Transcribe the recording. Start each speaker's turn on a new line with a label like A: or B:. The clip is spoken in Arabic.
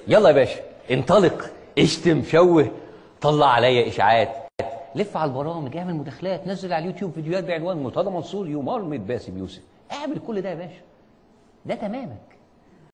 A: يلا يا باشا انطلق، اشتم، شوه، طلع عليا اشاعات، لف على البرامج، اعمل مداخلات، نزل على اليوتيوب فيديوهات بعنوان مرتضى منصور يمرمط باسم يوسف، اعمل كل ده يا باشا، ده تمامك.